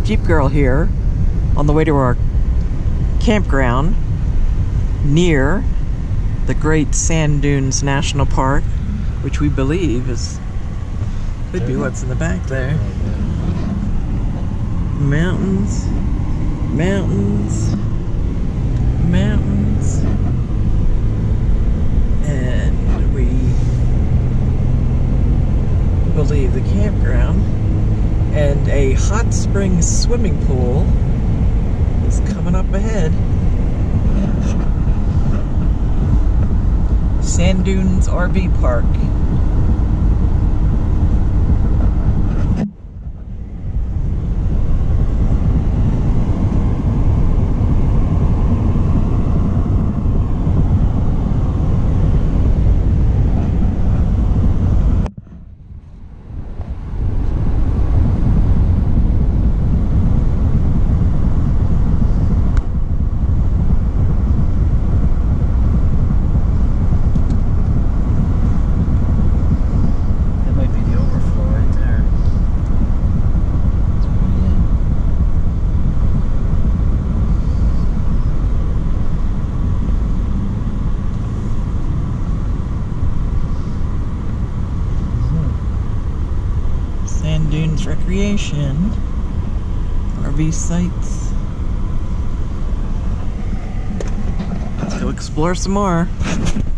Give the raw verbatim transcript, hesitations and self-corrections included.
Jeep Girl here on the way to our campground near the Great Sand Dunes National Park, which we believe is could be what's in the back there. Mountains, mountains, mountains, and we believe the campground and a hot spring swimming pool is coming up ahead. Sand Dunes R V Park. Sand Dunes Recreation, R V sites. Let's go explore some more.